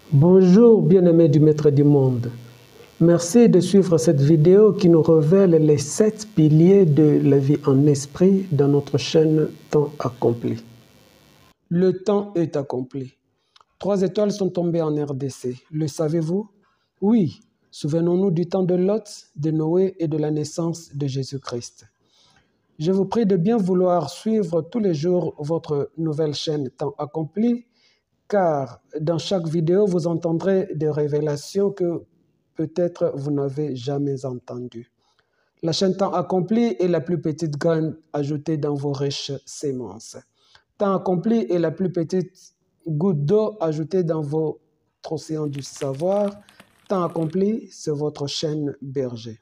Bonjour bien-aimés du Maître du Monde. Merci de suivre cette vidéo qui nous révèle les 7 piliers de la vie en esprit dans notre chaîne Temps accompli. Le temps est accompli. 3 étoiles sont tombées en RDC. Le savez-vous? Oui. Souvenons-nous du temps de Lot, de Noé et de la naissance de Jésus-Christ. Je vous prie de bien vouloir suivre tous les jours votre nouvelle chaîne Temps accompli, car dans chaque vidéo, vous entendrez des révélations que peut-être vous n'avez jamais entendues. La chaîne Temps accompli est la plus petite graine ajoutée dans vos riches semences. Temps accompli est la plus petite goutte d'eau ajoutée dans votre océan du savoir. Temps accompli, c'est votre chaîne berger.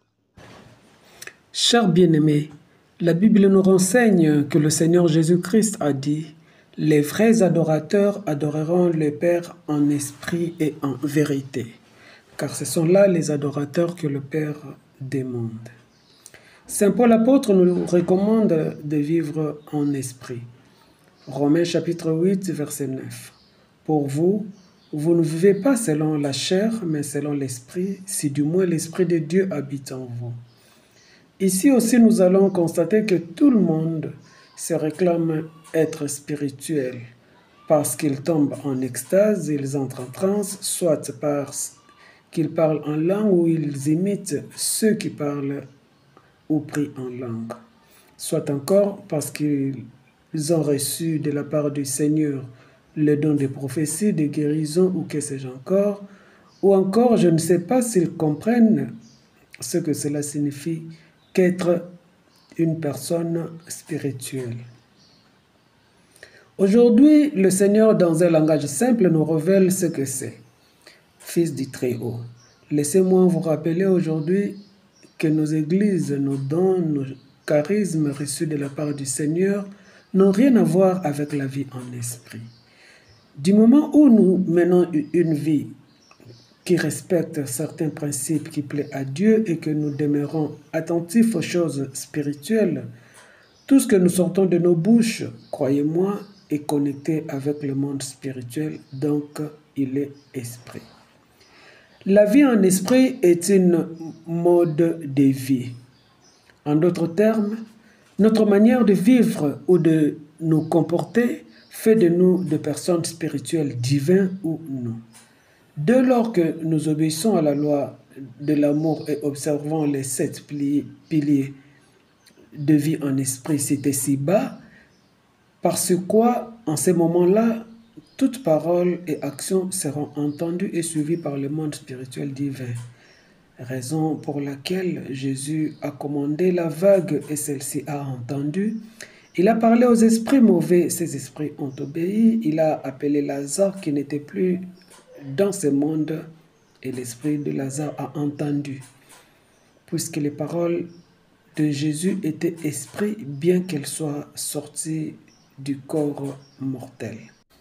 Chers bien-aimés, la Bible nous renseigne que le Seigneur Jésus-Christ a dit: « Les vrais adorateurs adoreront le Père en esprit et en vérité, car ce sont là les adorateurs que le Père demande. » Saint Paul apôtre nous recommande de vivre en esprit. Romains chapitre 8, verset 9. Pour vous, vous ne vivez pas selon la chair, mais selon l'esprit, si du moins l'esprit de Dieu habite en vous. Ici aussi, nous allons constater que tout le monde se réclame être spirituel. Parce qu'ils tombent en extase, ils entrent en transe, soit parce qu'ils parlent en langue ou ils imitent ceux qui parlent ou prient en langue. Soit encore parce qu'ils ont reçu de la part du Seigneur le don de prophétie, de guérison ou que sais-je encore. Ou encore, je ne sais pas s'ils comprennent ce que cela signifie qu'être une personne spirituelle. Aujourd'hui, le Seigneur, dans un langage simple, nous révèle ce que c'est. Fils du Très-Haut. Laissez-moi vous rappeler aujourd'hui que nos églises, nos dons, nos charismes reçus de la part du Seigneur n'ont rien à voir avec la vie en esprit. Du moment où nous menons une vie qui respecte certains principes qui plaisent à Dieu et que nous demeurons attentifs aux choses spirituelles, tout ce que nous sortons de nos bouches, croyez-moi, est connecté avec le monde spirituel, donc il est esprit. La vie en esprit est une mode de vie. En d'autres termes, notre manière de vivre ou de nous comporter fait de nous des personnes spirituelles divines ou non. Dès lors que nous obéissons à la loi de l'amour et observons les 7 piliers de vie en esprit cités ci-bas, parce quoi, en ces moments-là, toute parole et action seront entendues et suivies par le monde spirituel divin. Raison pour laquelle Jésus a commandé la vague et celle-ci a entendu. Il a parlé aux esprits mauvais, ces esprits ont obéi. Il a appelé Lazare qui n'était plus dans ce monde et l'esprit de Lazare a entendu. Puisque les paroles de Jésus étaient esprit, bien qu'elles soient sorties du corps mortel.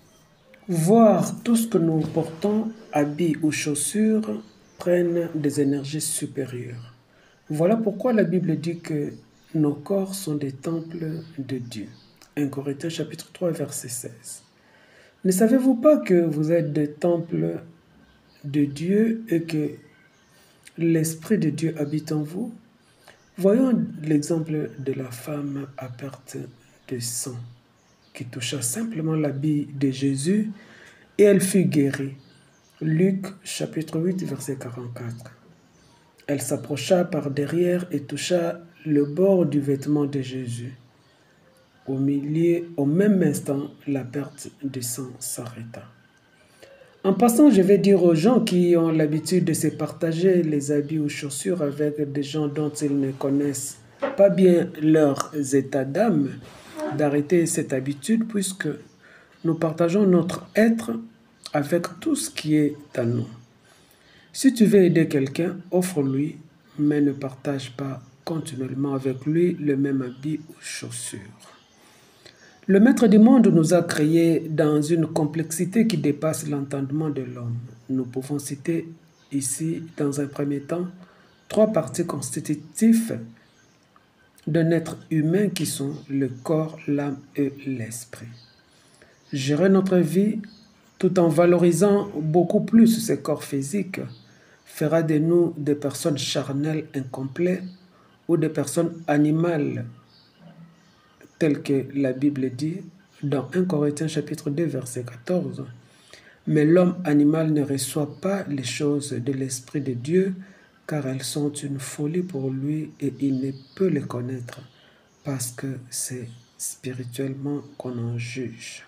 Voir tout ce que nous portons, habits ou chaussures, prennent des énergies supérieures. Voilà pourquoi la Bible dit que nos corps sont des temples de Dieu. 1 Corinthiens chapitre 3, verset 16. Ne savez-vous pas que vous êtes des temples de Dieu et que l'Esprit de Dieu habite en vous? Voyons l'exemple de la femme à perte de sang qui toucha simplement l'habit de Jésus et elle fut guérie. Luc chapitre 8 verset 44. Elle s'approcha par derrière et toucha le bord du vêtement de Jésus. Au même instant, la perte de sang s'arrêta. En passant, je vais dire aux gens qui ont l'habitude de se partager les habits ou chaussures avec des gens dont ils ne connaissent pas bien leurs états d'âme, d'arrêter cette habitude puisque nous partageons notre être avec tout ce qui est à nous. Si tu veux aider quelqu'un, offre-lui, mais ne partage pas continuellement avec lui le même habit ou chaussures. Le Maître du monde nous a créés dans une complexité qui dépasse l'entendement de l'homme. Nous pouvons citer ici, dans un premier temps, 3 parties constitutives d'un être humain qui sont le corps, l'âme et l'esprit. Gérer notre vie tout en valorisant beaucoup plus ces corps physiques, fera de nous des personnes charnelles incomplètes ou des personnes animales, telles que la Bible dit dans 1 Corinthiens chapitre 2 verset 14. Mais l'homme animal ne reçoit pas les choses de l'Esprit de Dieu, car elles sont une folie pour lui et il ne peut les connaître, parce que c'est spirituellement qu'on en juge.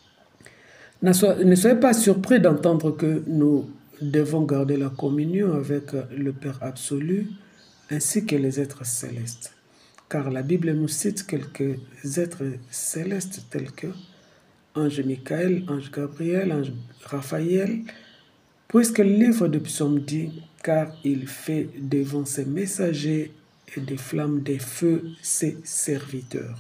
Ne soyez pas surpris d'entendre que nous devons garder la communion avec le Père absolu ainsi que les êtres célestes. Car la Bible nous cite quelques êtres célestes tels que Ange Michael, Ange Gabriel, Ange Raphaël, puisque le livre de Psaume dit « Car il fait devant ses messagers et des flammes des feux ses serviteurs ».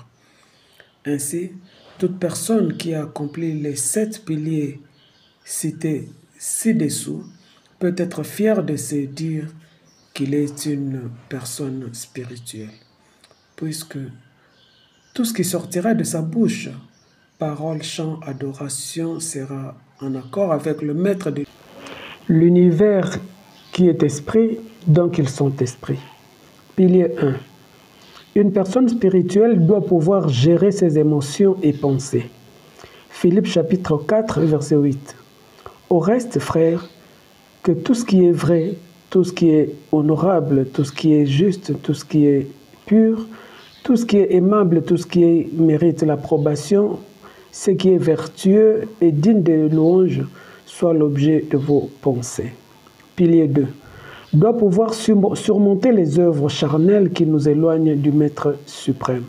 Ainsi, toute personne qui a accompli les 7 piliers cités ci-dessous peut être fière de se dire qu'il est une personne spirituelle, puisque tout ce qui sortira de sa bouche, parole, chant, adoration, sera en accord avec le maître de l'univers qui est esprit, donc ils sont esprits. Pilier 1. Une personne spirituelle doit pouvoir gérer ses émotions et pensées. Philippiens chapitre 4, verset 8. Au reste, frères, que tout ce qui est vrai, tout ce qui est honorable, tout ce qui est juste, tout ce qui est pur, tout ce qui est aimable, tout ce qui mérite l'approbation, ce qui est vertueux et digne de louange, soit l'objet de vos pensées. Pilier 2. Doit pouvoir surmonter les œuvres charnelles qui nous éloignent du Maître suprême.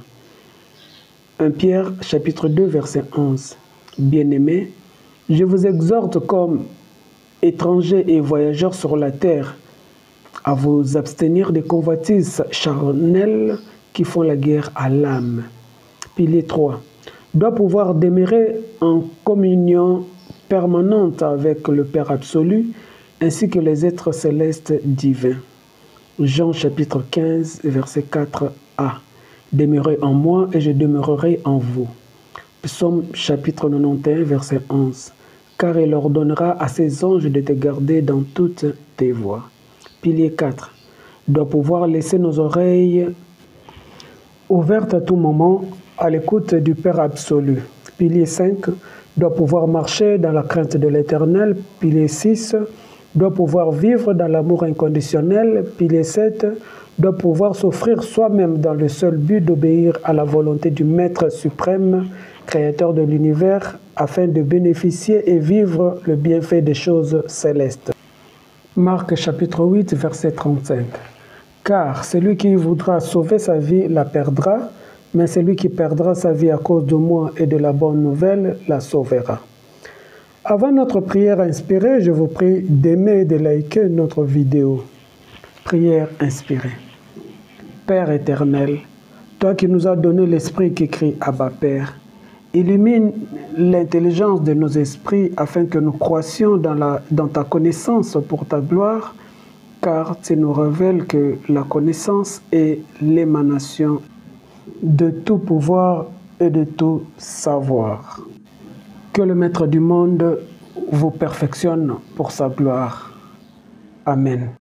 1 Pierre chapitre 2 verset 11. Bien-aimés, je vous exhorte comme étrangers et voyageurs sur la terre à vous abstenir des convoitises charnelles qui font la guerre à l'âme. Pilier 3. Doit pouvoir demeurer en communion permanente avec le Père absolu ainsi que les êtres célestes divins. Jean chapitre 15 verset 4a. Demeurez en moi et je demeurerai en vous. Psaume chapitre 91 verset 11. Car il ordonnera à ses anges de te garder dans toutes tes voies. Pilier 4. Doit pouvoir laisser nos oreilles ouvertes à tout moment à l'écoute du Père absolu. Pilier 5. Doit pouvoir marcher dans la crainte de l'Éternel. Pilier 6. Doit pouvoir vivre dans l'amour inconditionnel. Pilier 7. Doit pouvoir s'offrir soi-même dans le seul but d'obéir à la volonté du Maître suprême, créateur de l'univers, afin de bénéficier et vivre le bienfait des choses célestes. Marc chapitre 8, verset 35. Car celui qui voudra sauver sa vie la perdra, mais celui qui perdra sa vie à cause de moi et de la bonne nouvelle la sauvera. Avant notre prière inspirée, je vous prie d'aimer et de liker notre vidéo. Prière inspirée. Père éternel, toi qui nous as donné l'esprit qui crie Abba Père, illumine l'intelligence de nos esprits afin que nous croissions dans ta connaissance pour ta gloire, car tu nous révèles que la connaissance est l'émanation de tout pouvoir et de tout savoir. Que le Maître du monde vous perfectionne pour sa gloire. Amen.